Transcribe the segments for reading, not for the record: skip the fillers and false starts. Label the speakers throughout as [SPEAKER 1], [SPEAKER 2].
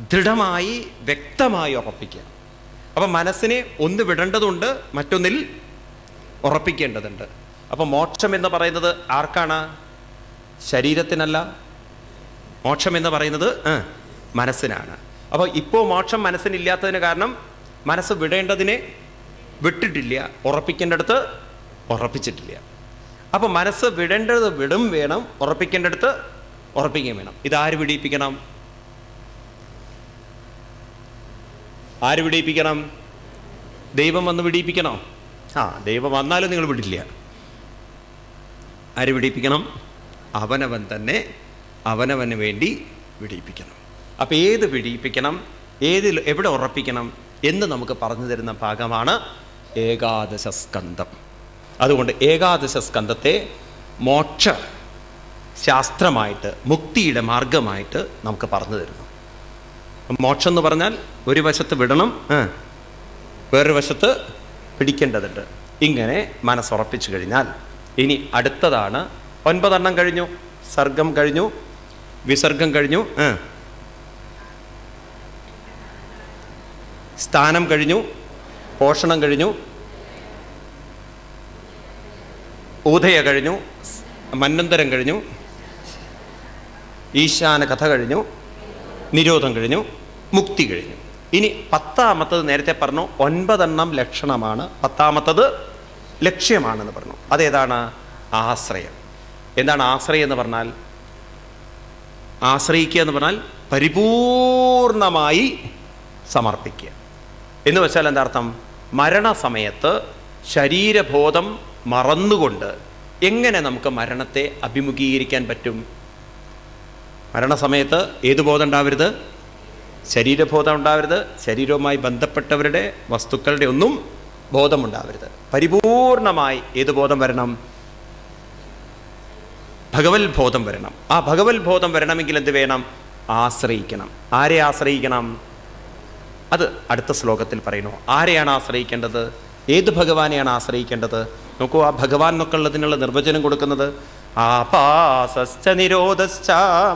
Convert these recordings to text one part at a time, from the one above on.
[SPEAKER 1] ദൃഢമായി വ്യക്തമായി ഉറപ്പിക്കുക. അപ്പം മനസ്സിനെ ഒന്ന് വിടേണ്ടതുണ്ട്, മറ്റൊന്നിൽ ഉറപ്പിക്കേണ്ടതുണ്ട്. അപ്പം മോക്ഷം എന്ന് പറയുന്നത് ആർക്കാണ്? ശരീരത്തിനല്ല. മോക്ഷം എന്ന് പറയുന്നത് മനസ്സിനാണ്. അപ്പോൾ ഇപ്പോൾ മോക്ഷം മനസ്സിനില്ലാത്തതിന് കാരണം മനസ്സ് വിടേണ്ടതിനെ വിട്ടിട്ടില്ല, ഉറപ്പിക്കേണ്ടടുത്ത് ഉറപ്പിച്ചിട്ടില്ല. അപ്പോൾ മനസ്സ് വിടേണ്ടത് വിടും വേണം, ഉറപ്പിക്കേണ്ടടുത്ത് ഉറപ്പിക്കുകയും വേണം. ഇതാര് വിടിയിപ്പിക്കണം? ആര് വിടിയിപ്പിക്കണം? ദൈവം വന്ന് വിടിയിപ്പിക്കണോ? ദൈവം വന്നാലും നിങ്ങൾ വിടില്ല. ആര് വിടിയിപ്പിക്കണം? അവനവൻ തന്നെ അവനവന് വേണ്ടി വിടിയിപ്പിക്കണം. അപ്പം ഏത് വിടിയിപ്പിക്കണം, എവിടെ ഉറപ്പിക്കണം എന്ന് നമുക്ക് പറഞ്ഞു തരുന്ന ഭാഗമാണ് ഏകാദശ സ്കന്ധം. അതുകൊണ്ട് ഏകാദശ സ്കന്ധത്തെ മോക്ഷ ശാസ്ത്രമായിട്ട്, മുക്തിയുടെ മാർഗമായിട്ട് നമുക്ക് പറഞ്ഞു തരുന്നു. മോക്ഷം എന്ന് പറഞ്ഞാൽ ഒരു വശത്ത് വിടണം, വേറൊരു വശത്ത് പിടിക്കേണ്ടതുണ്ട്. ഇങ്ങനെ മനസ്സുറപ്പിച്ചു കഴിഞ്ഞാൽ ഇനി അടുത്തതാണ് 9 എണ്ണം കഴിഞ്ഞു. സർഗം കഴിഞ്ഞു, വിസർഗം കഴിഞ്ഞു, സ്ഥാനം കഴിഞ്ഞു, പോഷണം കഴിഞ്ഞു, ഊദയ കഴിഞ്ഞു, മന്വന്തരം കഴിഞ്ഞു, ഈശാന കഥ കഴിഞ്ഞു, നിരോധം കഴിഞ്ഞു, മുക്തി കഴിഞ്ഞു. ഇനി 10ാമത്തത് നേരത്തെ പറഞ്ഞു 9 എണ്ണം ലക്ഷണമാണ്, 10ാമത്തത് ലക്ഷ്യമാണെന്ന് പറഞ്ഞു. അതേതാണ്? ആശ്രയം. എന്താണ് ആശ്രയം എന്ന് പറഞ്ഞാൽ? ആശ്രയിക്കുക എന്ന് പറഞ്ഞാൽ പരിപൂർണമായി സമർപ്പിക്കുക എന്ന് വെച്ചാൽ എന്താ അർത്ഥം? മരണസമയത്ത് ശരീരബോധം മറന്നുകൊണ്ട് എങ്ങനെ നമുക്ക് മരണത്തെ അഭിമുഖീകരിക്കാൻ പറ്റും? മരണസമയത്ത് ഏത് ബോധം ഉണ്ടാവരുത്? ശരീരബോധം ഉണ്ടാവരുത്. ശരീരവുമായി ബന്ധപ്പെട്ടവരുടെ വസ്തുക്കളുടെ ഒന്നും ബോധമുണ്ടാവരുത്. പരിപൂർണമായി ഏത് ബോധം വരണം? ഭഗവത് ബോധം വരണം. ആ ഭഗവത് ബോധം വരണമെങ്കിൽ എന്ത് വേണം? ആശ്രയിക്കണം. ആരെ ആശ്രയിക്കണം? അത് അടുത്ത ശ്ലോകത്തിൽ പറയുന്നു. ആരെയാണ് ആശ്രയിക്കേണ്ടത്? ഏത് ഭഗവാനെയാണ് ആശ്രയിക്കേണ്ടത്? നോക്കൂ, ആ ഭഗവാൻ എന്നൊക്കെ ഉള്ളതിനുള്ള നിർവചനം കൊടുക്കുന്നത് ആപാസശ്ച നിരോധശ്ച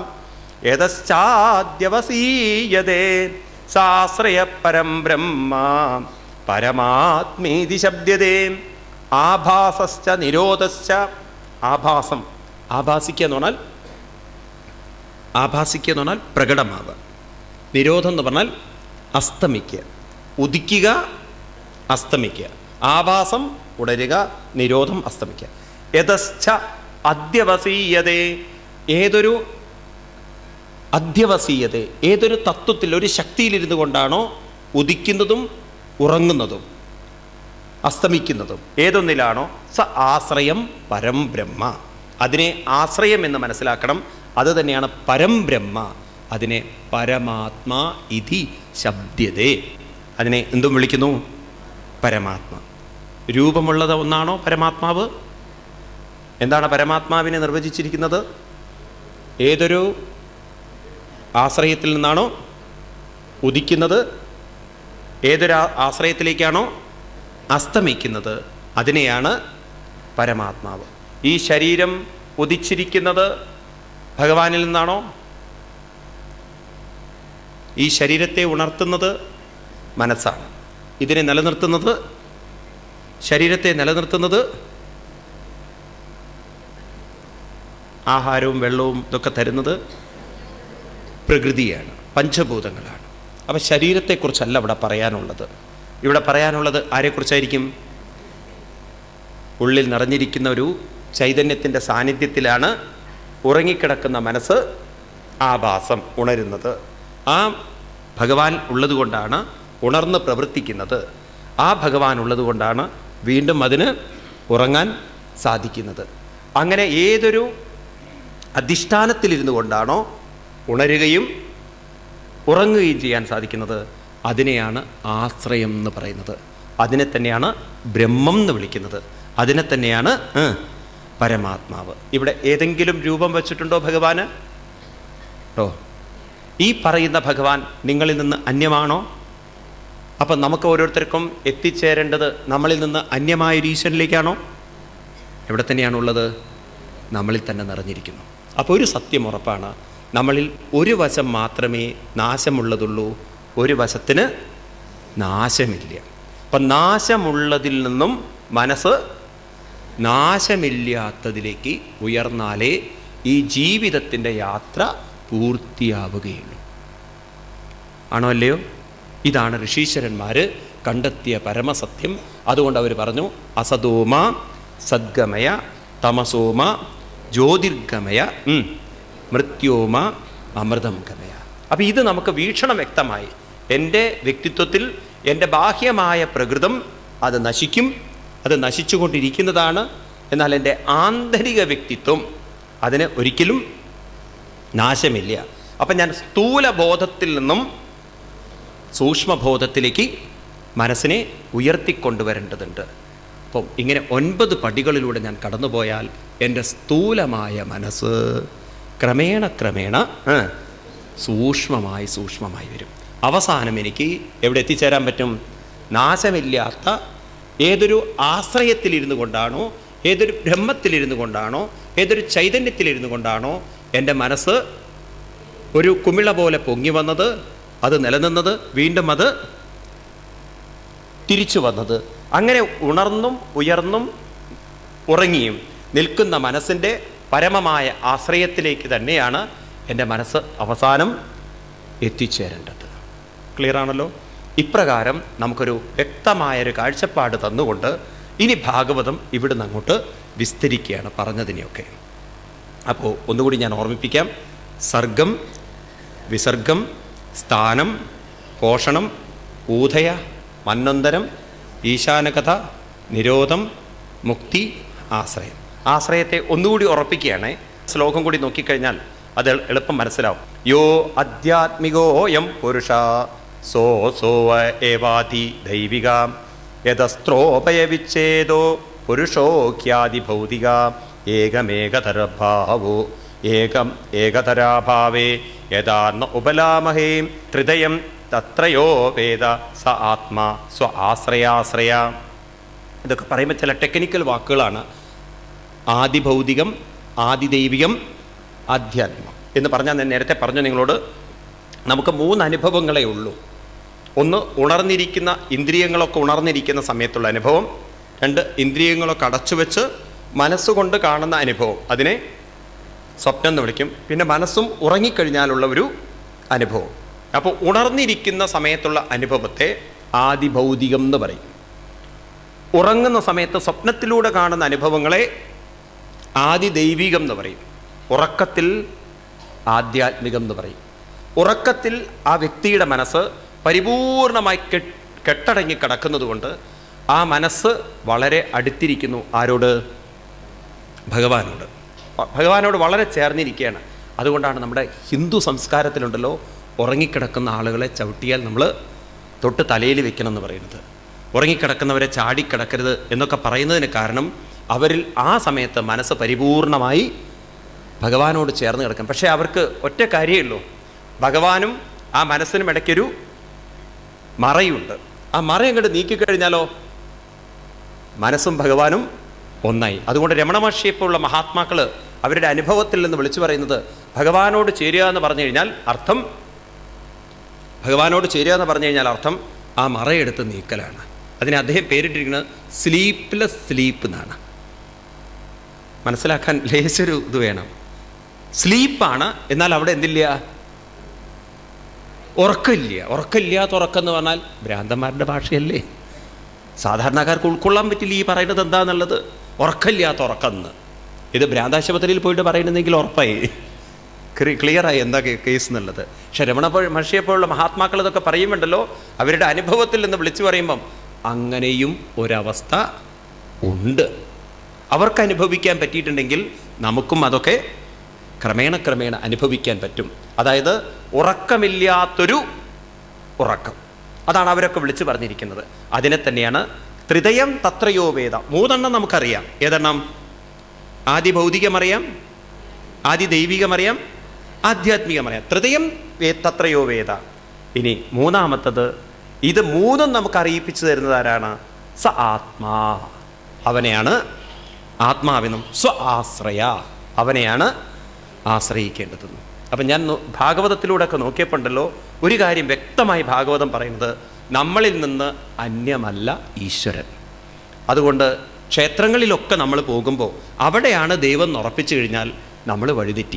[SPEAKER 1] യതശ്ചാദ്യവസീയതേ സാശ്രയ പരം ബ്രഹ്മ പരമാത്മീതി ശബ്ദതേ. ആഭാസശ്ച നിരോധശ്ച. ആഭാസം, ആഭാസിക്കുക എന്ന് പറഞ്ഞാൽ പ്രകടമാവുക. നിരോധം എന്ന് പറഞ്ഞാൽ അസ്തമിക്കുക, ഉദിക്കുക, അസ്തമിക്കുക. ആഭാസം ഉണരുക, നിരോധം അസ്തമിക്കുക. യതശ്ച അധ്യവസീയതേ. ഏതൊരു അധ്യവസീയതേ, ഏതൊരു തത്വത്തിൽ, ഒരു ശക്തിയിലിരുന്നു കൊണ്ടാണോ ഉദിക്കുന്നതും ഉറങ്ങുന്നതും അസ്തമിക്കുന്നതും, ഏതൊന്നിലാണോ സ ആശ്രയം പരം ബ്രഹ്മ. അതിനെ ആശ്രയം എന്ന് മനസ്സിലാക്കണം. അത് തന്നെയാണ് പരം ബ്രഹ്മ. അതിനെ പരമാത്മാ ഇതി ശബ്ദതേ. അതിനെ എന്തും വിളിക്കുന്നു? പരമാത്മ. രൂപമുള്ളത് ഒന്നാണോ പരമാത്മാവ്? എന്താണ് പരമാത്മാവിനെ നിർവചിച്ചിരിക്കുന്നത്? ഏതൊരു ആശ്രയത്തിൽ നിന്നാണോ ഉദിക്കുന്നത്, ഏതൊരു ആശ്രയത്തിലേക്കാണോ അസ്തമിക്കുന്നത്, അതിനെയാണ് പരമാത്മാവ്. ഈ ശരീരം ഉദിച്ചിരിക്കുന്നത് ഭഗവാനിൽ നിന്നാണോ? ഈ ശരീരത്തെ ഉണർത്തുന്നത് മനസ്സാണ്. ഇതിനെ നിലനിർത്തുന്നത്, ശരീരത്തെ നിലനിർത്തുന്നത് ആഹാരവും വെള്ളവും ഇതൊക്കെ തരുന്നത് പ്രകൃതിയാണ്, പഞ്ചഭൂതങ്ങളാണ്. അപ്പം ശരീരത്തെക്കുറിച്ചല്ല ഇവിടെ പറയാനുള്ളത്. ഇവിടെ പറയാനുള്ളത് ആരെക്കുറിച്ചായിരിക്കും? ഉള്ളിൽ നിറഞ്ഞിരിക്കുന്ന ഒരു ചൈതന്യത്തിൻ്റെ സാന്നിധ്യത്തിലാണ് ഉറങ്ങിക്കിടക്കുന്ന മനസ്സ് ആഭാസം ഉണരുന്നത്. ആ ഭഗവാൻ ഉള്ളതുകൊണ്ടാണ് ഉണർന്ന് പ്രവർത്തിക്കുന്നത്. ആ ഭഗവാൻ ഉള്ളതുകൊണ്ടാണ് വീണ്ടും അതിന് ഉറങ്ങാൻ സാധിക്കുന്നത്. അങ്ങനെ ഏതൊരു അധിഷ്ഠാനത്തിലിരുന്നു കൊണ്ടാണോ ഉണരുകയും ഉറങ്ങുകയും ചെയ്യാൻ സാധിക്കുന്നത്, അതിനെയാണ് ആശ്രയം എന്ന് പറയുന്നത്. അതിനെ തന്നെയാണ് ബ്രഹ്മം എന്ന് വിളിക്കുന്നത്. അതിനെ തന്നെയാണ് പരമാത്മാവ്. ഇവിടെ ഏതെങ്കിലും രൂപം വച്ചിട്ടുണ്ടോ ഭഗവാന്? ഈ പറയുന്ന ഭഗവാൻ നിങ്ങളിൽ നിന്ന് അന്യമാണോ? അപ്പം നമുക്ക് ഓരോരുത്തർക്കും എത്തിച്ചേരേണ്ടത് നമ്മളിൽ നിന്ന് അന്യമായൊരു ഈശ്വരനിലേക്കാണോ? എവിടെ തന്നെയാണുള്ളത്? നമ്മളിൽ തന്നെ നിറഞ്ഞിരിക്കുന്നു. അപ്പോൾ ഒരു സത്യം ഉറപ്പാണ്, നമ്മളിൽ ഒരു വശം മാത്രമേ നാശമുള്ളതുള്ളൂ, ഒരു വശത്തിന് നാശമില്ല. അപ്പം നാശമുള്ളതിൽ നിന്നും മനസ്സ് നാശമില്ലാത്തതിലേക്ക് ഉയർന്നാലേ ഈ ജീവിതത്തിൻ്റെ യാത്ര പൂർത്തിയാവുകയുള്ളൂ. ആണോ അല്ലയോ? ഇതാണ് ഋഷീശ്വരന്മാർ കണ്ടെത്തിയ പരമസത്യം. അതുകൊണ്ട് അവർ പറഞ്ഞു, അസതോമ സദ്ഗമയ തമസോമ ജ്യോതിർഗമയ മൃത്യോമ അമൃതം ഗമയ. അപ്പം ഇത് നമുക്ക് വീക്ഷണം വ്യക്തമായി. എൻ്റെ വ്യക്തിത്വത്തിൽ എൻ്റെ ബാഹ്യമായ പ്രകൃതം അത് നശിക്കും, അത് നശിച്ചുകൊണ്ടിരിക്കുന്നതാണ്. എന്നാൽ എൻ്റെ ആന്തരിക വ്യക്തിത്വം അതിന് ഒരിക്കലും നാശമില്ല. അപ്പം ഞാൻ സ്ഥൂലബോധത്തിൽ നിന്നും സൂക്ഷ്മബോധത്തിലേക്ക് മനസ്സിനെ ഉയർത്തിക്കൊണ്ടുവരേണ്ടതുണ്ട്. അപ്പം ഇങ്ങനെ 9 പടികളിലൂടെ ഞാൻ കടന്നുപോയാൽ എൻ്റെ സ്ഥൂലമായ മനസ്സ് ക്രമേണ ക്രമേണ സൂക്ഷ്മമായി വരും. അവസാനം എനിക്ക് എവിടെ എത്തിച്ചേരാൻ പറ്റും? നാശമില്ലാത്ത ഏതൊരു ആശ്രയത്തിലിരുന്നു കൊണ്ടാണോ, ഏതൊരു ബ്രഹ്മത്തിലിരുന്നു കൊണ്ടാണോ, ഏതൊരു ചൈതന്യത്തിലിരുന്നു കൊണ്ടാണോ എൻ്റെ മനസ്സ് ഒരു കുമിള പോലെ പൊങ്ങി വന്നത്, അത് നിലനിന്നത്, വീണ്ടും അത് തിരിച്ചു വന്നത്, അങ്ങനെ ഉണർന്നും ഉയർന്നും ഉറങ്ങിയും നിൽക്കുന്ന മനസ്സിൻ്റെ പരമമായ ആശ്രയത്തിലേക്ക് തന്നെയാണ് എൻ്റെ മനസ്സ് അവസാനം എത്തിച്ചേരേണ്ടത്. ക്ലിയർ ആണല്ലോ? ഇപ്രകാരം നമുക്കൊരു വ്യക്തമായൊരു കാഴ്ചപ്പാട് തന്നുകൊണ്ട് ഇനി ഭാഗവതം ഇവിടുന്ന് അങ്ങോട്ട് വിസ്തരിക്കുകയാണ് പറഞ്ഞതിനെയൊക്കെ. അപ്പോൾ ഒന്നുകൂടി ഞാൻ ഓർമ്മിപ്പിക്കാം. സർഗം, വിസർഗം, സ്ഥാനം, പോഷണം, ഊധയ, മന്നന്തരം, ഈശാനകഥ, നിരോധം, മുക്തി, ആശ്രയം. ആശ്രയത്തെ ഒന്നുകൂടി ഉറപ്പിക്കുകയാണ്. ശ്ലോകം കൂടി നോക്കിക്കഴിഞ്ഞാൽ അത് എളുപ്പം മനസ്സിലാവും. യോ അധ്യാത്മികോയം പുരുഷ സോ ഏവാധി ദൈവിക യതസ്ത്രോപയവിച്ഛേദോ പുരുഷോഖ്യാദി ഭൗതിക ഏകമേകതരഭാവോ ഏകതരാഭാവേ യഥാ ഉപലാമഹേ ത്രിതയം തത്രയോ വേദ സ ആത്മാ സ്വ ആശ്രയാശ്രയ. ഇതൊക്കെ പറയുമ്പോൾ ചില ടെക്നിക്കൽ വാക്കുകളാണ്. ആദിഭൗതികം, ആദിദൈവികം, ആധ്യാത്മം എന്ന് പറഞ്ഞാൽ ഞാൻ നേരത്തെ പറഞ്ഞു നിങ്ങളോട്, നമുക്ക് 3 അനുഭവങ്ങളേ ഉള്ളൂ. ഒന്ന്, ഉണർന്നിരിക്കുന്ന ഇന്ദ്രിയങ്ങളൊക്കെ ഉണർന്നിരിക്കുന്ന സമയത്തുള്ള അനുഭവം. 2, ഇന്ദ്രിയങ്ങളൊക്കെ അടച്ചുവെച്ച് മനസ്സുകൊണ്ട് കാണുന്ന അനുഭവം, അതിനെ സ്വപ്നം എന്ന് വിളിക്കും. പിന്നെ മനസ്സും ഉറങ്ങിക്കഴിഞ്ഞാലുള്ള ഒരു അനുഭവം. അപ്പോൾ ഉണർന്നിരിക്കുന്ന സമയത്തുള്ള അനുഭവത്തെ ആദിഭൗതികം എന്ന് പറയും. ഉറങ്ങുന്ന സമയത്ത് സ്വപ്നത്തിലൂടെ കാണുന്ന അനുഭവങ്ങളെ ആദിദൈവികം എന്ന് പറയും. ഉറക്കത്തിൽ ആധ്യാത്മികം എന്ന് പറയും. ഉറക്കത്തിൽ ആ വ്യക്തിയുടെ മനസ്സ് പരിപൂർണമായി കെട്ടടങ്ങി കിടക്കുന്നത് കൊണ്ട് ആ മനസ്സ് വളരെ അടുത്തിരിക്കുന്നു. ആരോട്? ഭഗവാനോട്. ഭഗവാനോട് വളരെ ചേർന്നിരിക്കുകയാണ്. അതുകൊണ്ടാണ് നമ്മുടെ ഹിന്ദു സംസ്കാരത്തിലുണ്ടല്ലോ, ഉറങ്ങിക്കിടക്കുന്ന ആളുകളെ ചവിട്ടിയാൽ നമ്മൾ തൊട്ട് തലയിൽ വെക്കണം എന്ന് പറയുന്നത്. ഉറങ്ങിക്കിടക്കുന്നവരെ ചാടിക്കിടക്കരുത് എന്നൊക്കെ പറയുന്നതിന് കാരണം അവരിൽ ആ സമയത്ത് മനസ്സ് പരിപൂർണമായി ഭഗവാനോട് ചേർന്ന് കിടക്കും. പക്ഷേ അവർക്ക് ഒറ്റ കാര്യമേ ഉള്ളൂ, ഭഗവാനും ആ മനസ്സിനും ഇടയ്ക്കൊരു മറയുണ്ട്. ആ മറ അങ്ങോട്ട് നീക്കിക്കഴിഞ്ഞാലോ മനസ്സും ഭഗവാനും ഒന്നായി. അതുകൊണ്ട് രമണ മഹർഷിയെപ്പോലുള്ള മഹാത്മാക്കൾ അവരുടെ അനുഭവത്തിൽ നിന്ന് വിളിച്ചു പറയുന്നത് ഭഗവാനോട് ചേരുക എന്ന് പറഞ്ഞു കഴിഞ്ഞാൽ അർത്ഥം, ഭഗവാനോട് ചേരുക എന്ന് പറഞ്ഞു കഴിഞ്ഞാൽ അർത്ഥം ആ മറയെടുത്ത് നീക്കലാണ്. അതിനെ അദ്ദേഹം പേരിട്ടിരിക്കുന്നത് സ്ലീപ്ലെസ് സ്ലീപ്പ് എന്നാണ്. മനസ്സിലാക്കാൻ ലേശൊരു ഇത് വേണം. സ്ലീപ്പാണ്, എന്നാൽ അവിടെ എന്തില്ല? ഉറക്കമില്ല. ഉറക്കമില്ലാത്ത ഉറക്കം എന്ന് പറഞ്ഞാൽ ഭ്രാന്തന്മാരുടെ ഭാഷയല്ലേ, സാധാരണക്കാർക്ക് ഉൾക്കൊള്ളാൻ പറ്റില്ല ഈ പറയുന്നത് എന്താണെന്നുള്ളത്. ഉറക്കമില്ലാത്ത ഉറക്കം എന്ന് ഇത് ഭ്രാന്താശുപത്രിയിൽ പോയിട്ട് പറയുന്നുണ്ടെങ്കിൽ ഉറപ്പായി ക്ലിയറായി എന്താ കേസ് എന്നുള്ളത്. പക്ഷെ രമണ മഹർഷിയെപ്പോലുള്ള മഹാത്മാക്കൾ ഇതൊക്കെ പറയുമ്പോണ്ടല്ലോ, അവരുടെ അനുഭവത്തിൽ നിന്ന് വിളിച്ചു പറയുമ്പം അങ്ങനെയും ഒരവസ്ഥ ഉണ്ട്. അവർക്ക് അനുഭവിക്കാൻ പറ്റിയിട്ടുണ്ടെങ്കിൽ നമുക്കും അതൊക്കെ ക്രമേണ ക്രമേണ അനുഭവിക്കാൻ പറ്റും. അതായത് ഉറക്കമില്ലാത്തൊരു ഉറക്കം, അതാണ് അവരൊക്കെ വിളിച്ചു പറഞ്ഞിരിക്കുന്നത്. അതിനെ തന്നെയാണ് ത്രിതയം തത്രയോ വേദ. 3 നമുക്കറിയാം. ഏതെണ്ണം? ആദി ഭൗതികമറിയാം, ആദി ദൈവികമറിയാം, ആധ്യാത്മികമറിയാം. ത്രിതയം തത്രയോ വേദ. ഇനി 3ാമത്തത്, ഇത് 3ഉം നമുക്ക് അറിയിപ്പിച്ചു തരുന്നത് ആരാണ്? സ ആത്മാ, അവനെയാണ് ആത്മാവെന്നും സ്വ ആശ്രയ, അവനെയാണ് ആശ്രയിക്കേണ്ടതെന്നും. അപ്പം ഞാൻ ഭാഗവതത്തിലൂടെ ഒക്കെ നോക്കിയപ്പോണ്ടല്ലോ ഒരു കാര്യം വ്യക്തമായി ഭാഗവതം പറയുന്നത്, നമ്മളിൽ നിന്ന് അന്യമല്ല ഈശ്വരൻ. അതുകൊണ്ട് ക്ഷേത്രങ്ങളിലൊക്കെ നമ്മൾ പോകുമ്പോൾ അവിടെയാണ് ദൈവം എന്ന് ഉറപ്പിച്ചു കഴിഞ്ഞാൽ നമ്മൾ വഴിതെറ്റി.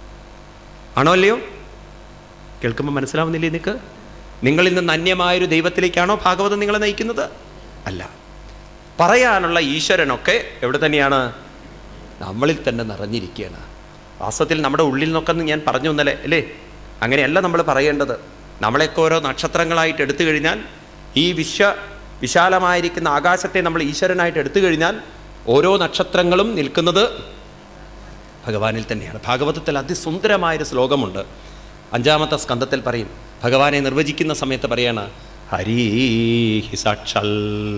[SPEAKER 1] ആണോ അല്ലയോ? കേൾക്കുമ്പോൾ മനസ്സിലാവുന്നില്ലേ നിങ്ങൾക്ക്? നിങ്ങളിൽ നിന്ന് അന്യമായൊരു ദൈവത്തിലേക്കാണോ ഭാഗവതം നിങ്ങളെ നയിക്കുന്നത്? അല്ല. പറയാനുള്ള ഈശ്വരനൊക്കെ എവിടെ തന്നെയാണ്? നമ്മളിൽ തന്നെ നിറഞ്ഞിരിക്കുകയാണ്. വാസ്തവത്തിൽ നമ്മുടെ ഉള്ളിൽ നിന്നൊക്കെ ഞാൻ പറഞ്ഞു തന്നല്ലേ അല്ലേ? അങ്ങനെയല്ല നമ്മൾ പറയേണ്ടത്. നമ്മളെയൊക്കെ ഓരോ നക്ഷത്രങ്ങളായിട്ട് എടുത്തു കഴിഞ്ഞാൽ, ഈ വിശാലമായിരിക്കുന്ന ആകാശത്തെ നമ്മൾ ഈശ്വരനായിട്ട് എടുത്തു കഴിഞ്ഞാൽ ഓരോ നക്ഷത്രങ്ങളും നിൽക്കുന്നത് ഭഗവാനിൽ തന്നെയാണ്. ഭാഗവതത്തിൽ അതിസുന്ദരമായൊരു ശ്ലോകമുണ്ട്. 5-ാമത്തെ സ്കന്ധത്തിൽ പറയും, ഭഗവാനെ നിർവചിക്കുന്ന സമയത്ത് പറയാണ്, ഹരീഹി സാക്ഷാൽ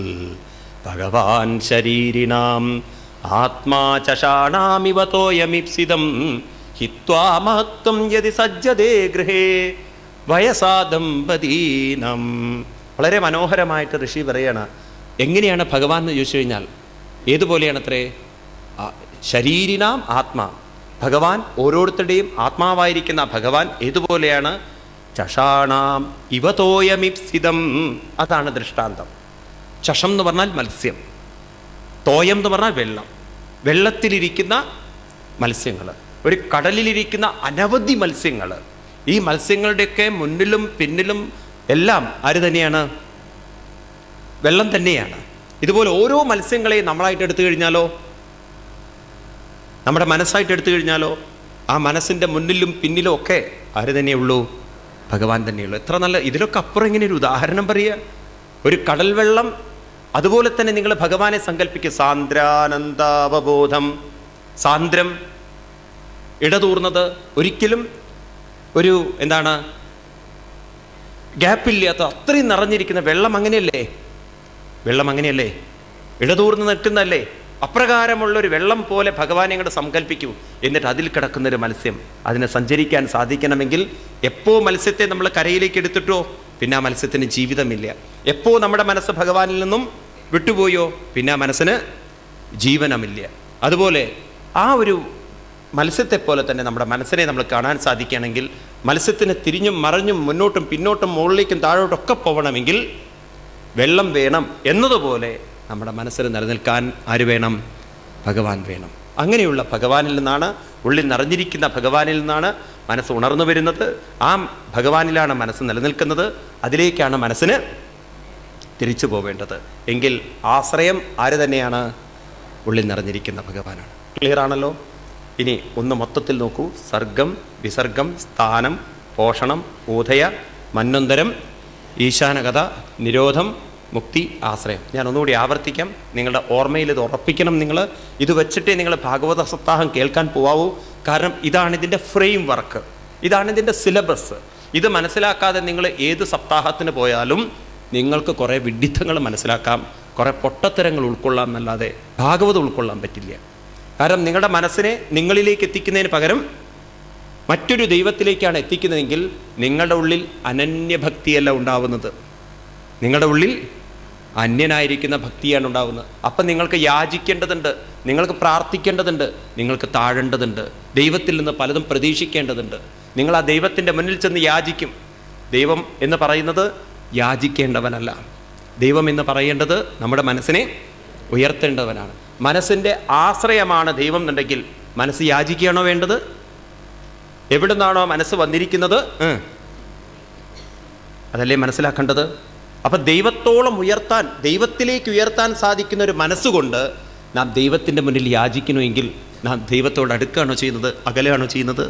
[SPEAKER 1] ഭഗവാൻ ശരീരിണാം ആത്മാ ചഷാണാമിവ തോയമീപ്സിതം ഹിത്വാ മഹത്വം യതി സജ്ജതേ ഗൃഹേ വയസാ ദമ്പതീനം. വളരെ മനോഹരമായിട്ട് ഋഷി പറയാണ്, എങ്ങനെയാണ് ഭഗവാൻ എന്ന് ചോദിച്ചു കഴിഞ്ഞാൽ ഏതുപോലെയാണത്രേ? ശരീരിനാം ആത്മാ, ഭഗവാൻ ഓരോരുത്തരുടെയും ആത്മാവായിരിക്കുന്ന ഭഗവാൻ ഏതുപോലെയാണ്? ചഷാണാം ഇവതോയമീപ്സിതം. അതാണ് ദൃഷ്ടാന്തം. ചഷം എന്ന് പറഞ്ഞാൽ മത്സ്യം, തോയം എന്ന് പറഞ്ഞാൽ വെള്ളം, വെള്ളത്തിലിരിക്കുന്ന മത്സ്യങ്ങൾ, ഒരു കടലിലിരിക്കുന്ന അനവധി മത്സ്യങ്ങൾ. ഈ മത്സ്യങ്ങളുടെയൊക്കെ മുന്നിലും പിന്നിലും എല്ലാം ആര് തന്നെയാണ്? വെള്ളം തന്നെയാണ്. ഇതുപോലെ ഓരോ മത്സ്യങ്ങളെയും നമ്മളായിട്ട് എടുത്തു കഴിഞ്ഞാലോ, നമ്മുടെ മനസ്സായിട്ട് എടുത്തു കഴിഞ്ഞാലോ, ആ മനസ്സിൻ്റെ മുന്നിലും പിന്നിലും ഒക്കെ ആര് തന്നെയുള്ളൂ? ഭഗവാൻ തന്നെയുള്ളൂ. എത്ര നല്ല! ഇതിലൊക്കെ അപ്പുറം ഇങ്ങനെ ഒരു ഉദാഹരണം പറയുക, ഒരു കടൽ വെള്ളം. അതുപോലെ തന്നെ നിങ്ങൾ ഭഗവാനെ സങ്കല്പിക്കുക, സാന്ദ്രാനന്ദാവബോധം. സാന്ദ്രം, ഇടതൂർന്നത്, ഒരിക്കലും ഒരു എന്താണ് ഗ്യാപ്പില്ലാത്ത അത്രയും നിറഞ്ഞിരിക്കുന്ന വെള്ളം. അങ്ങനെയല്ലേ? വെള്ളം അങ്ങനെയല്ലേ? ഇടതൂർന്ന് നിൽക്കുന്നതല്ലേ? അപ്രകാരമുള്ളൊരു വെള്ളം പോലെ ഭഗവാനെ അങ്ങോട്ട് സങ്കല്പിക്കൂ. എന്നിട്ട് അതിൽ കിടക്കുന്നൊരു മത്സ്യം, അതിനെ സഞ്ചരിക്കാൻ സാധിക്കണമെങ്കിൽ എപ്പോ മത്സ്യത്തെ നമ്മൾ കരയിലേക്ക് എടുത്തിട്ടോ പിന്നെ ആ മത്സ്യത്തിന് ജീവിതമില്ല. എപ്പോ നമ്മുടെ മനസ്സ് ഭഗവാനിൽ നിന്നും വിട്ടുപോയോ പിന്നെ ആ മനസ്സിന് ജീവനമില്ല. അതുപോലെ ആ ഒരു മത്സ്യത്തെ പോലെ തന്നെ നമ്മുടെ മനസ്സിനെ നമ്മൾ കാണാൻ സാധിക്കുകയാണെങ്കിൽ, മത്സ്യത്തിന് തിരിഞ്ഞും മറിഞ്ഞും മുന്നോട്ടും പിന്നോട്ടും മുകളിലേക്കും താഴോട്ടൊക്കെ പോകണമെങ്കിൽ വെള്ളം വേണം എന്നതുപോലെ നമ്മുടെ മനസ്സിന് നിലനിൽക്കാൻ ആര് വേണം? ഭഗവാൻ വേണം. അങ്ങനെയുള്ള ഭഗവാനിൽ നിന്നാണ്, ഉള്ളിൽ നിറഞ്ഞിരിക്കുന്ന ഭഗവാനിൽ നിന്നാണ് മനസ്സ് ഉണർന്നു വരുന്നത്. ആ ഭഗവാനിലാണ് മനസ്സ് നിലനിൽക്കുന്നത്. അതിലേക്കാണ് മനസ്സിന് തിരിച്ചു പോവേണ്ടത്. എങ്കിൽ ആശ്രയം ആര് തന്നെയാണ്? ഉള്ളിൽ നിറഞ്ഞിരിക്കുന്ന ഭഗവാനാണ്. ക്ലിയർ ആണല്ലോ? ഇനി ഒന്ന് മൊത്തത്തിൽ നോക്കൂ. സർഗം, വിസർഗം, സ്ഥാനം, പോഷണം, ഊദയ, മന്വന്തരം, ഈശാനകഥ, നിരോധം, മുക്തി, ആശ്രയം. ഞാൻ ഒന്നുകൂടി ആവർത്തിക്കാം, നിങ്ങളുടെ ഓർമ്മയിൽ ഇത് ഉറപ്പിക്കണം. നിങ്ങൾ ഇത് വെച്ചിട്ടേ നിങ്ങൾ ഭാഗവത സപ്താഹം കേൾക്കാൻ പോവാവൂ. കാരണം ഇതാണ് ഇതിൻ്റെ ഫ്രെയിം വർക്ക്, ഇതാണ് ഇതിൻ്റെ സിലബസ്. ഇത് മനസ്സിലാക്കാതെ നിങ്ങൾ ഏത് സപ്താഹത്തിന് പോയാലും നിങ്ങൾക്ക് കുറേ വിഡ്ഢിത്തങ്ങൾ മനസ്സിലാക്കാം, കുറേ പൊട്ടത്തരങ്ങൾ ഉൾക്കൊള്ളാം എന്നല്ലാതെ ഭാഗവതം ഉൾക്കൊള്ളാൻ പറ്റില്ല. കാരണം നിങ്ങളുടെ മനസ്സിനെ നിങ്ങളിലേക്ക് എത്തിക്കുന്നതിന് പകരം മറ്റൊരു ദൈവത്തിലേക്കാണ് എത്തിക്കുന്നതെങ്കിൽ നിങ്ങളുടെ ഉള്ളിൽ അനന്യഭക്തിയല്ല ഉണ്ടാവുന്നത്, നിങ്ങളുടെ ഉള്ളിൽ അന്യനായിരിക്കുന്ന ഭക്തിയാണ് ഉണ്ടാവുന്നത്. അപ്പം നിങ്ങൾക്ക് യാചിക്കേണ്ടതുണ്ട്, നിങ്ങൾക്ക് പ്രാർത്ഥിക്കേണ്ടതുണ്ട്, നിങ്ങൾക്ക് താഴേണ്ടതുണ്ട്, ദൈവത്തിൽ നിന്ന് പലതും പ്രതീക്ഷിക്കേണ്ടതുണ്ട്. നിങ്ങൾ ആ ദൈവത്തിൻ്റെ മുന്നിൽ ചെന്ന് യാചിക്കും. ദൈവം എന്ന് പറയുന്നത് യാചിക്കേണ്ടവനല്ല. ദൈവം എന്ന് പറയേണ്ടത് നമ്മുടെ മനസ്സിനെ ഉയർത്തേണ്ടവനാണ്. മനസ്സിൻ്റെ ആശ്രയമാണ് ദൈവം എന്നുണ്ടെങ്കിൽ മനസ്സ് യാചിക്കുകയാണോ വേണ്ടത്? എവിടെ നിന്നാണോ മനസ്സ് വന്നിരിക്കുന്നത് അതല്ലേ മനസ്സിലാക്കേണ്ടത്. അപ്പം ദൈവത്തോളം ഉയർത്താൻ, ദൈവത്തിലേക്ക് ഉയർത്താൻ സാധിക്കുന്ന ഒരു മനസ്സുകൊണ്ട് നാം ദൈവത്തിൻ്റെ മുന്നിൽ യാചിക്കണമെങ്കിൽ നാം ദൈവത്തോട് അടുക്കുകയാണോ ചെയ്യുന്നത്, അകലെയാണോ ചെയ്യുന്നത്?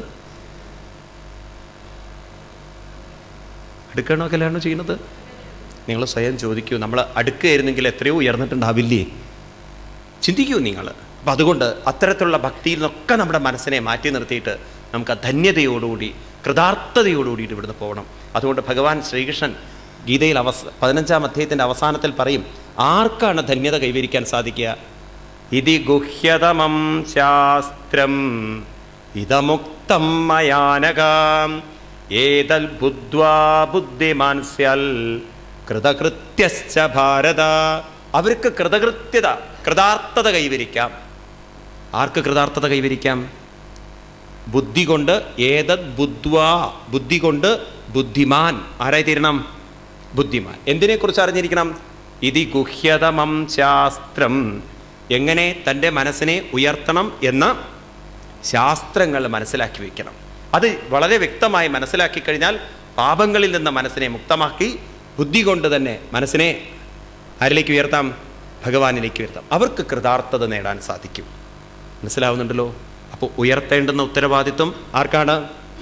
[SPEAKER 1] അടുക്കുകയാണോ അകലെയാണോ ചെയ്യുന്നത്? നിങ്ങൾ സ്വയം ചോദിക്കൂ. നമ്മൾ അടുക്കുകയായിരുന്നെങ്കിൽ എത്രയോ ഉയർന്നിട്ടുണ്ടാവില്ലേ? ചിന്തിക്കൂ നിങ്ങൾ. അപ്പം അതുകൊണ്ട് അത്തരത്തിലുള്ള ഭക്തിയിൽ നിന്നൊക്കെ നമ്മുടെ മനസ്സിനെ മാറ്റി നിർത്തിയിട്ട് നമുക്ക് ധന്യതയോടുകൂടി കൃതാർത്ഥതയോടുകൂടിയിട്ട് ഇവിടുന്ന് പോകണം. അതുകൊണ്ട് ഭഗവാൻ ശ്രീകൃഷ്ണൻ ഗീതയിൽ 15-ാം അധ്യായത്തിൻ്റെ അവസാനത്തിൽ പറയും, ആർക്കാണ് ധന്യത കൈവരിക്കാൻ സാധിക്കുക? ഇതി ഗുഹ്യതമം ശാസ്ത്രം ഇതമുക്തം മയാനകാം ഏതൽ ബുദ്ധ്വാ ബുദ്ധിമാൻ സ്യാൽ കൃതകൃത്യശ്ച ഭാരത. അവർക്ക് കൃതാർത്ഥത കൈവരിക്കാം. ആർക്ക് കൃതാർത്ഥത കൈവരിക്കാം? ബുദ്ധി കൊണ്ട് ഏതത് ബുദ്ധ്വാ, ബുദ്ധി കൊണ്ട് ബുദ്ധിമാൻ. ആരായി തീരണം? ബുദ്ധിമാൻ. എന്തിനെക്കുറിച്ച് അറിഞ്ഞിരിക്കണം? ഇതി ഗുഹ്യതമം ശാസ്ത്രം. എങ്ങനെ തൻ്റെ മനസ്സിനെ ഉയർത്തണം എന്ന് ശാസ്ത്രങ്ങൾ മനസ്സിലാക്കി വയ്ക്കണം. അത് വളരെ വ്യക്തമായി മനസ്സിലാക്കി കഴിഞ്ഞാൽ പാപങ്ങളിൽ നിന്ന് മനസ്സിനെ മുക്തമാക്കി ബുദ്ധി കൊണ്ട് തന്നെ മനസ്സിനെ ആരിലേക്ക് ഉയർത്താം? ഭഗവാനിലേക്ക് ഉയർത്താം. അവർക്ക് കൃതാർത്ഥത നേടാൻ സാധിക്കും. മനസ്സിലാവുന്നുണ്ടല്ലോ? അപ്പോൾ ഉയർത്തേണ്ടുന്ന ഉത്തരവാദിത്വം ആർക്കാണ്?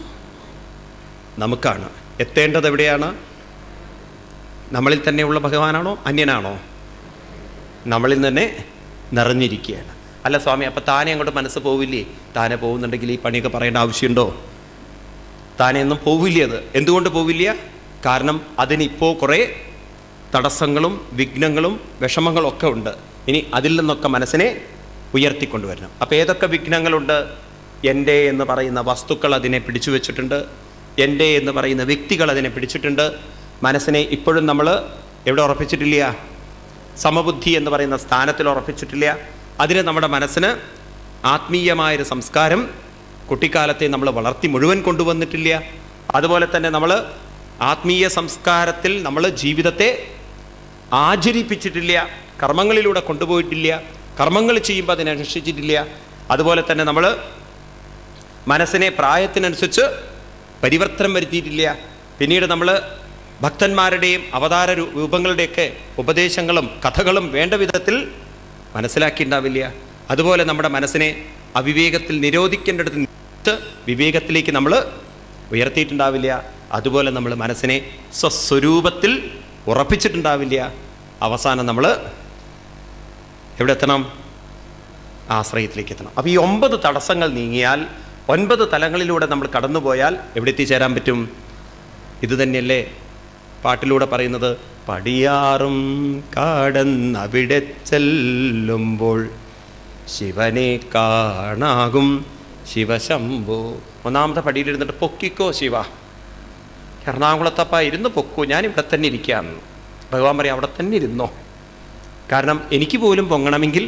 [SPEAKER 1] നമുക്കാണ്. എത്തേണ്ടത് എവിടെയാണ്? നമ്മളിൽ തന്നെയുള്ള ഭഗവാനാണോ അന്യനാണോ? നമ്മളിൽ തന്നെ നിറഞ്ഞിരിക്കുകയാണ്. അല്ല സ്വാമി, അപ്പം താനെ അങ്ങോട്ട് മനസ്സ് പോവില്ലേ? താനെ പോകുന്നുണ്ടെങ്കിൽ ഈ പണിയൊക്കെ പറയേണ്ട ആവശ്യമുണ്ടോ? താനെ ഒന്നും പോവില്ല. അത് എന്തുകൊണ്ട് പോവില്ല? കാരണം അതിനിപ്പോൾ കുറേ തടസ്സങ്ങളും വിഘ്നങ്ങളും വിഷമങ്ങളും ഒക്കെ ഉണ്ട്. ഇനി അതിൽ നിന്നൊക്കെ മനസ്സിനെ ഉയർത്തിക്കൊണ്ടുവരണം. അപ്പോൾ ഏതൊക്കെ വിഘ്നങ്ങളുണ്ട്? എൻ്റെ എന്ന് പറയുന്ന വസ്തുക്കൾ അതിനെ പിടിച്ചു വെച്ചിട്ടുണ്ട്. എൻ്റെ എന്ന് പറയുന്ന വ്യക്തികൾ അതിനെ പിടിച്ചിട്ടുണ്ട്. മനസ്സിനെ ഇപ്പോഴും നമ്മൾ എവിടെ ഉറപ്പിച്ചിട്ടില്ല? സമബുദ്ധി എന്ന് പറയുന്ന സ്ഥാനത്തിൽ ഉറപ്പിച്ചിട്ടില്ല. അതിന് നമ്മുടെ മനസ്സിന് ആത്മീയമായൊരു സംസ്കാരം കുട്ടിക്കാലത്തെ നമ്മൾ വളർത്തി മുഴുവൻ കൊണ്ടുവന്നിട്ടില്ല. അതുപോലെ തന്നെ നമ്മൾ ആത്മീയ സംസ്കാരത്തിൽ നമ്മൾ ജീവിതത്തെ ആചരിപ്പിച്ചിട്ടില്ല, കർമ്മങ്ങളിലൂടെ കൊണ്ടുപോയിട്ടില്ല, കർമ്മങ്ങൾ ചെയ്യുമ്പോൾ അതിനനുസരിച്ചിട്ടില്ല. അതുപോലെ തന്നെ നമ്മൾ മനസ്സിനെ പ്രായത്തിനനുസരിച്ച് പരിവർത്തനം വരുത്തിയിട്ടില്ല. പിന്നീട് നമ്മൾ ഭക്തന്മാരുടെയും അവതാര രൂപങ്ങളുടെയൊക്കെ ഉപദേശങ്ങളും കഥകളും വേണ്ട വിധത്തിൽ മനസ്സിലാക്കിയിട്ടുണ്ടാവില്ല. അതുപോലെ നമ്മുടെ മനസ്സിനെ അവിവേകത്തിൽ നിരോധിക്കേണ്ടടുത്ത് വിവേകത്തിലേക്ക് നമ്മൾ ഉയർത്തിയിട്ടുണ്ടാവില്ല. അതുപോലെ നമ്മൾ മനസ്സിനെ സ്വസ്വരൂപത്തിൽ ഉറപ്പിച്ചിട്ടുണ്ടാവില്ല. അവസാനം നമ്മൾ എവിടെ എത്തണം? ആശ്രയത്തിലേക്ക് എത്തണം. അപ്പോൾ ഈ 9 തടസ്സങ്ങൾ നീങ്ങിയാൽ, 9 തലങ്ങളിലൂടെ നമ്മൾ കടന്നുപോയാൽ എവിടെ എത്തിച്ചേരാൻ പറ്റും? ഇത് തന്നെയല്ലേ പാട്ടിലൂടെ പറയുന്നത്? പടിയാറും കാടന്നവിടെ ചെല്ലുമ്പോൾ ശിവനെ കാണാകും ശിവശംഭോ. 1ാമത്തെ പടിയിലിരുന്നിട്ട് പൊക്കിക്കോ ശിവ, എറണാകുളത്തപ്പ ഇരുന്ന് പൊക്കോ, ഞാൻ ഇവിടെ തന്നെ ഇരിക്കാം. ഭഗവാൻ പറയും അവിടെ തന്നെ ഇരുന്നോ. കാരണം എനിക്ക് പോലും പൊങ്ങണമെങ്കിൽ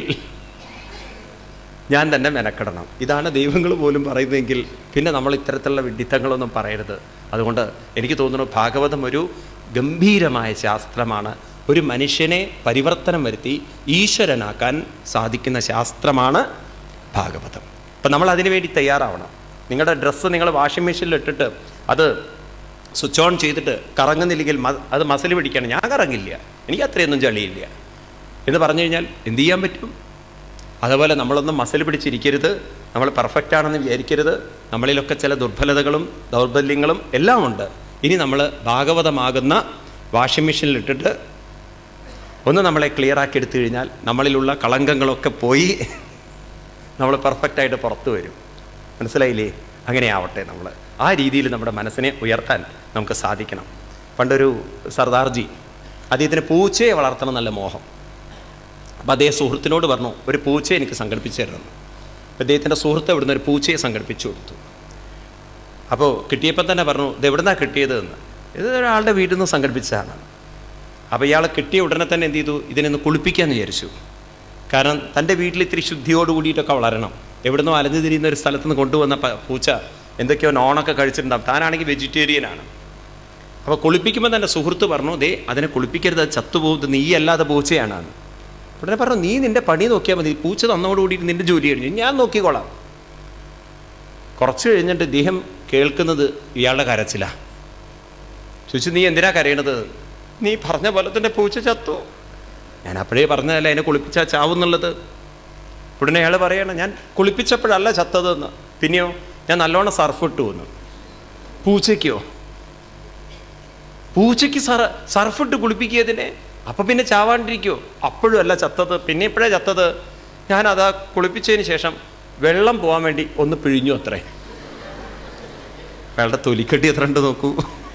[SPEAKER 1] ഞാൻ തന്നെ മെനക്കെടണം. ഇതാണ് ദൈവങ്ങൾ പോലും പറയുന്നതെങ്കിൽ പിന്നെ നമ്മൾ ഇത്തരത്തിലുള്ള വിഡ്ഢിത്തങ്ങളൊന്നും പറയരുത്. അതുകൊണ്ട് എനിക്ക് തോന്നുന്നു ഭാഗവതം ഒരു ഗംഭീരമായ ശാസ്ത്രമാണ്. ഒരു മനുഷ്യനെ പരിവർത്തനം വരുത്തി ഈശ്വരനാക്കാൻ സാധിക്കുന്ന ശാസ്ത്രമാണ് ഭാഗവതം. അപ്പം നമ്മൾ അതിനു വേണ്ടി തയ്യാറാവണം. നിങ്ങളുടെ ഡ്രസ്സ് നിങ്ങൾ വാഷിംഗ് മെഷീനിൽ ഇട്ടിട്ട് അത് സ്വിച്ച് ഓൺ ചെയ്തിട്ട് കറങ്ങുന്നില്ലെങ്കിൽ അത് മസിൽ പിടിക്കണം. ഞാൻ കറങ്ങില്ല, എനിക്ക് അത്രയൊന്നും ചളിയില്ല എന്ന് പറഞ്ഞു കഴിഞ്ഞാൽ എന്തു ചെയ്യാൻ പറ്റും? അതുപോലെ നമ്മളൊന്നും മസിൽ പിടിച്ചിരിക്കരുത്, നമ്മൾ പെർഫെക്റ്റ് ആണെന്ന് വിചാരിക്കരുത്. നമ്മളിലൊക്കെ ചില ദുർബലതകളും ദൗർബല്യങ്ങളും എല്ലാം ഉണ്ട്. ഇനി നമ്മൾ ഭാഗവതമാകുന്ന വാഷിംഗ് മെഷീനിൽ ഇട്ടിട്ട് ഒന്ന് നമ്മളെ ക്ലിയറാക്കി എടുത്തു കഴിഞ്ഞാൽ നമ്മളിലുള്ള കളങ്കങ്ങളൊക്കെ പോയി നമ്മൾ പെർഫെക്റ്റായിട്ട് പുറത്തു വരും. മനസ്സിലായില്ലേ? അങ്ങനെ ആവട്ടെ. നമ്മൾ ആ രീതിയിൽ നമ്മുടെ മനസ്സിനെ ഉയർത്താൻ നമുക്ക് സാധിക്കണം. പണ്ടൊരു സർദാർജി, അദ്ദേഹത്തിന് പൂച്ചയെ വളർത്തണം നല്ല മോഹം. അപ്പോൾ അദ്ദേഹം സുഹൃത്തിനോട് പറഞ്ഞു, ഒരു പൂച്ചയെ എനിക്ക് സംഘടിപ്പിച്ചു തരണം. അപ്പോൾ അദ്ദേഹത്തിൻ്റെ സുഹൃത്ത് ഇവിടുന്ന് ഒരു പൂച്ചയെ സംഘടിപ്പിച്ചു കൊടുത്തു. അപ്പോൾ കിട്ടിയപ്പോൾ തന്നെ പറഞ്ഞു, ഇത് എവിടുന്നാണ് കിട്ടിയത് എന്ന്. ഇത് ഒരാളുടെ വീട്ടിൽ നിന്ന് സംഘടിപ്പിച്ചതാണ്. അപ്പോൾ ഇയാൾ കിട്ടിയ ഉടനെ തന്നെ എന്ത് ചെയ്തു? ഇതിനൊന്ന് കുളിപ്പിക്കാമെന്ന് വിചാരിച്ചു. കാരണം തൻ്റെ വീട്ടിൽ ഇത്തിരി ശുദ്ധിയോട് കൂടിയിട്ടൊക്കെ വളരണം. എവിടുന്നോ അലഞ്ഞു തിരിയുന്ന ഒരു സ്ഥലത്ത് നിന്ന് കൊണ്ടുവന്ന പൂച്ച എന്തൊക്കെയോ നോണൊക്കെ കഴിച്ചിട്ടുണ്ടാവും. താനാണെങ്കിൽ വെജിറ്റേറിയനാണ്. അപ്പോൾ കുളിപ്പിക്കുമ്പോൾ തന്നെ സുഹൃത്ത് പറഞ്ഞു, ദേ അതിനെ കുളിപ്പിക്കരുത്, അത് ചത്തുപോകുന്നത് നീ അല്ലാതെ പൂച്ചയാണ്. ഉടനെ പറഞ്ഞു, നീ നിൻ്റെ പണി നോക്കിയാൽ മതി, പൂച്ച തന്നോടുകൂടിയിട്ട് നിൻ്റെ ജോലി കഴിഞ്ഞു, ഞാൻ നോക്കിക്കോളാം. കുറച്ച് കഴിഞ്ഞിട്ട് ഇദ്ദേഹം കേൾക്കുന്നത് ഇയാളുടെ കരച്ചിലാണ്. ചോദിച്ചു, നീ എന്തിനാ കരയണത്? നീ പറഞ്ഞ പോലെ തന്നെ പൂച്ച ചത്തു. ഞാൻ അപ്പോഴേ പറഞ്ഞതല്ല അതിനെ കുളിപ്പിച്ചാൽ ചാവുന്നുള്ളത്. ഉടനെ അയാൾ പറയണം, ഞാൻ കുളിപ്പിച്ചപ്പോഴല്ല ചത്തതെന്ന്. പിന്നെയോ? ഞാൻ നല്ലോണം സർഫ് ഇട്ടു വന്നു. പൂച്ചയ്ക്കോ? പൂച്ചയ്ക്ക് സർഫ് ഇട്ട് കുളിപ്പിക്കിയതിനെ? അപ്പം പിന്നെ ചാവാണ്ടിരിക്കുമോ? അപ്പോഴും അല്ല ചത്തത്. പിന്നെ ഇപ്പോഴേ ചത്തത്. ഞാനതാ കുളിപ്പിച്ചതിന് ശേഷം വെള്ളം പോകാൻ വേണ്ടി ഒന്ന് പിഴിഞ്ഞു അത്രേ. അയാളുടെ തൊലിക്കെട്ടി എത്ര ഉണ്ട് നോക്കൂ.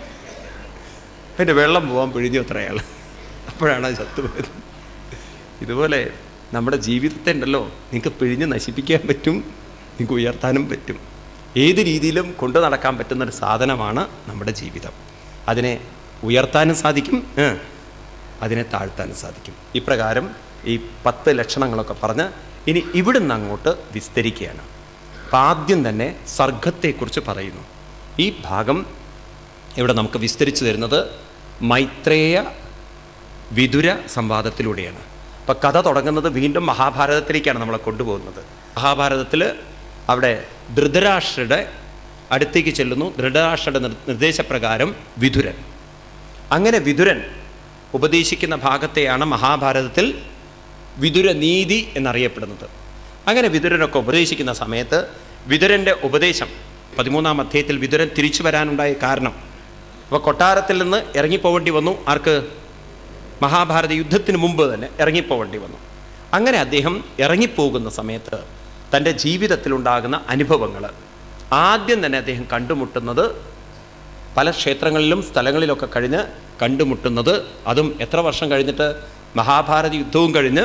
[SPEAKER 1] പിന്നെ വെള്ളം പോകാൻ പിഴിഞ്ഞു അത്ര അയാൾ. അപ്പോഴാണ് ചത്തുപോയത്. ഇതുപോലെ നമ്മുടെ ജീവിതത്തെ ഉണ്ടല്ലോ, നിങ്ങൾക്ക് പിഴിഞ്ഞ് നശിപ്പിക്കാൻ പറ്റും, നിങ്ങൾക്ക് ഉയർത്താനും പറ്റും. ഏത് രീതിയിലും കൊണ്ടു നടക്കാൻ പറ്റുന്നൊരു സാധനമാണ് നമ്മുടെ ജീവിതം. അതിനെ ഉയർത്താനും സാധിക്കും, അതിനെ താഴ്ത്താനും സാധിക്കും. ഇപ്രകാരം ഈ 10 ലക്ഷണങ്ങളൊക്കെ പറഞ്ഞ് ഇനി ഇവിടുന്ന് അങ്ങോട്ട് വിസ്തരിക്കുകയാണ്. അപ്പം ആദ്യം തന്നെ സർഗത്തെക്കുറിച്ച് പറയുന്നു. ഈ ഭാഗം ഇവിടെ നമുക്ക് വിസ്തരിച്ചു തരുന്നത് മൈത്രേയ വിതുര സംവാദത്തിലൂടെയാണ്. അപ്പം കഥ തുടങ്ങുന്നത് വീണ്ടും മഹാഭാരതത്തിലേക്കാണ് നമ്മളെ കൊണ്ടുപോകുന്നത്. മഹാഭാരതത്തിൽ അവിടെ ധൃതരാഷ്ട്രയുടെ അടുത്തേക്ക് ചെല്ലുന്നു. ധൃതരാഷ്ട്രയുടെ നിർദ്ദേശപ്രകാരം വിതുരൻ, അങ്ങനെ വിതുരൻ ഉപദേശിക്കുന്ന ഭാഗത്തെയാണ് മഹാഭാരതത്തിൽ വിതുരനീതി എന്നറിയപ്പെടുന്നത്. അങ്ങനെ വിതുരനൊക്കെ ഉപദേശിക്കുന്ന സമയത്ത് വിതുരൻ്റെ ഉപദേശം 13-ാം അധ്യായത്തിൽ വിതുരൻ തിരിച്ചു വരാനുണ്ടായ കാരണം, അപ്പോൾ കൊട്ടാരത്തിൽ നിന്ന് ഇറങ്ങിപ്പോവേണ്ടി വന്നു. ആർക്ക്? മഹാഭാരത യുദ്ധത്തിന് മുമ്പ് തന്നെ ഇറങ്ങിപ്പോവേണ്ടി വന്നു. അങ്ങനെ അദ്ദേഹം ഇറങ്ങിപ്പോകുന്ന സമയത്ത് തൻ്റെ ജീവിതത്തിലുണ്ടാകുന്ന അനുഭവങ്ങൾ ആദ്യം തന്നെ അദ്ദേഹം കണ്ടുമുട്ടുന്നത്, പല ക്ഷേത്രങ്ങളിലും സ്ഥലങ്ങളിലൊക്കെ കഴിഞ്ഞ് കണ്ടുമുട്ടുന്നത്, അതും എത്ര വർഷം കഴിഞ്ഞിട്ട്? മഹാഭാരത യുദ്ധവും കഴിഞ്ഞ്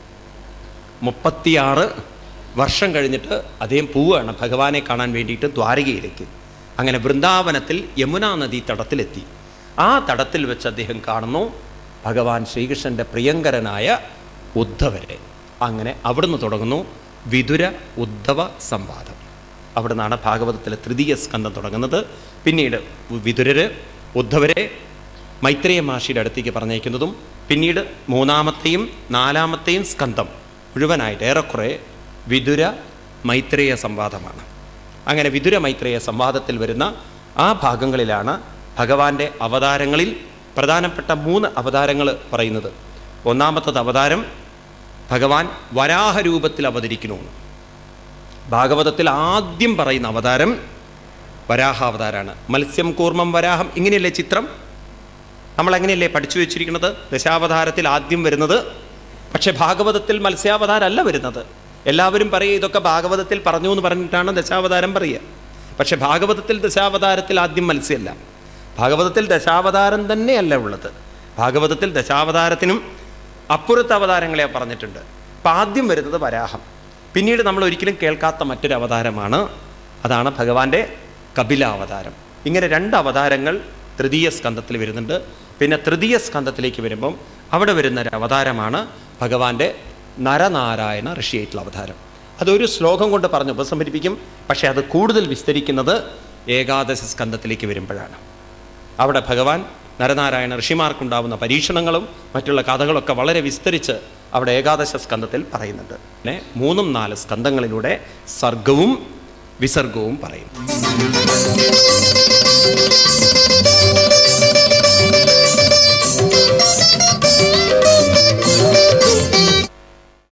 [SPEAKER 1] 36 വർഷം കഴിഞ്ഞിട്ട് അദ്ദേഹം പോവുകയാണ് ഭഗവാനെ കാണാൻ വേണ്ടിയിട്ട് ദ്വാരകയിലേക്ക്. അങ്ങനെ വൃന്ദാവനത്തിൽ യമുനാ നദീ തടത്തിലെത്തി. ആ തടത്തിൽ വെച്ച് അദ്ദേഹം കാണുന്നു ഭഗവാൻ ശ്രീകൃഷ്ണൻ്റെ പ്രിയങ്കരനായ ഉദ്ധവരെ. അങ്ങനെ അവിടുന്ന് തുടങ്ങുന്നു വിതുര ഉദ്ധവ സംവാദം. അവിടുന്നാണ് ഭാഗവതത്തിലെ 3ാം സ്കന്ധം തുടങ്ങുന്നത്. പിന്നീട് വിതുരര് ഉദ്ധവരെ മൈത്രേയ മഹർഷിയുടെ അടുത്തേക്ക് പറഞ്ഞയക്കുന്നതും, പിന്നീട് 3-ാമത്തെയും 4-ാമത്തെയും സ്കന്ധം മുഴുവനായിട്ട് ഏറെക്കുറെ വിതുര മൈത്രേയ സംവാദമാണ്. അങ്ങനെ വിതുര മൈത്രേയ സംവാദത്തിൽ വരുന്ന ആ ഭാഗങ്ങളിലാണ് ഭഗവാന്റെ അവതാരങ്ങളിൽ പ്രധാനപ്പെട്ട 3 അവതാരങ്ങൾ പറയുന്നത്. 1-ാമത്തത് അവതാരം ഭഗവാൻ വരാഹരൂപത്തിൽ അവതരിക്കുന്നു. ഭാഗവതത്തിൽ ആദ്യം പറയുന്ന അവതാരം വരാഹാവതാരമാണ്. മത്സ്യം കൂർമ്മം വരാഹം, ഇങ്ങനെയല്ലേ ചിത്രം? നമ്മളെങ്ങനെയല്ലേ പഠിച്ചു വെച്ചിരിക്കുന്നത്? ദശാവതാരത്തിൽ ആദ്യം വരുന്നത്. പക്ഷെ ഭാഗവതത്തിൽ മത്സ്യാവതാരമല്ല വരുന്നത്. എല്ലാവരും പറയുക ഇതൊക്കെ ഭാഗവതത്തിൽ പറഞ്ഞു എന്ന് പറഞ്ഞിട്ടാണ് ദശാവതാരം പറയുക. പക്ഷെ ഭാഗവതത്തിൽ ദശാവതാരത്തിൽ ആദ്യം മത്സ്യമല്ല. ഭാഗവതത്തിൽ ദശാവതാരം തന്നെയല്ല ഉള്ളത്. ഭാഗവതത്തിൽ ദശാവതാരത്തിനും അപ്പുറത്തെ അവതാരങ്ങളെ പറഞ്ഞിട്ടുണ്ട്. അപ്പം ആദ്യം വരുന്നത് വരാഹം. പിന്നീട് നമ്മൾ ഒരിക്കലും കേൾക്കാത്ത മറ്റൊരു അവതാരമാണ്, അതാണ് ഭഗവാന്റെ കപിലാവതാരം. ഇങ്ങനെ 2 അവതാരങ്ങൾ 3ാം സ്കന്ധത്തിൽ വരുന്നുണ്ട്. പിന്നെ 3ാം സ്കന്ധത്തിലേക്ക് വരുമ്പം അവിടെ വരുന്ന ഒരു അവതാരമാണ് ഭഗവാന്റെ നരനാരായണ ഋഷിയായിട്ടുള്ള അവതാരം. അതൊരു ശ്ലോകം കൊണ്ട് പറഞ്ഞ് ഉപസംഹരിപ്പിക്കും. പക്ഷേ അത് കൂടുതൽ വിസ്തരിക്കുന്നത് ഏകാദശ സ്കന്ധത്തിലേക്ക് വരുമ്പോഴാണ്. അവിടെ ഭഗവാൻ നരനാരായണ ഋഷിമാർക്കുണ്ടാവുന്ന പരീക്ഷണങ്ങളും മറ്റുള്ള കഥകളൊക്കെ വളരെ വിസ്തരിച്ച് അവിടെ ഏകാദശ സ്കന്ധത്തിൽ പറയുന്നുണ്ട്. പിന്നെ 3-4 സ്കന്ധങ്ങളിലൂടെ സർഗവും വിസർഗവും പറയും.